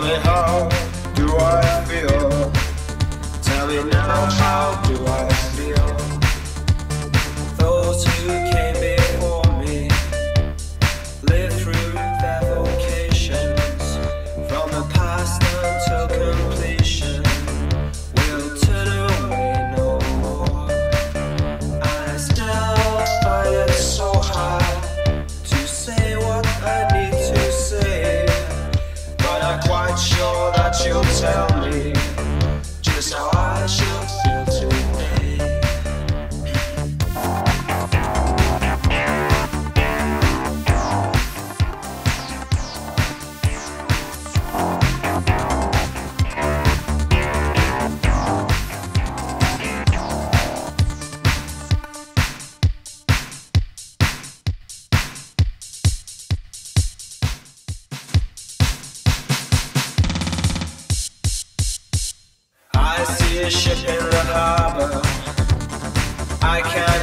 me how do I feel? Tell me now, how do I feel? Those who came before me lived through their vocations, from the past until completion. We'll turn away no more. I still find it so hard to say what I need to say, but I'm quite sure that you'll tell me just how I should feel today. I see a ship in the harbor. I can't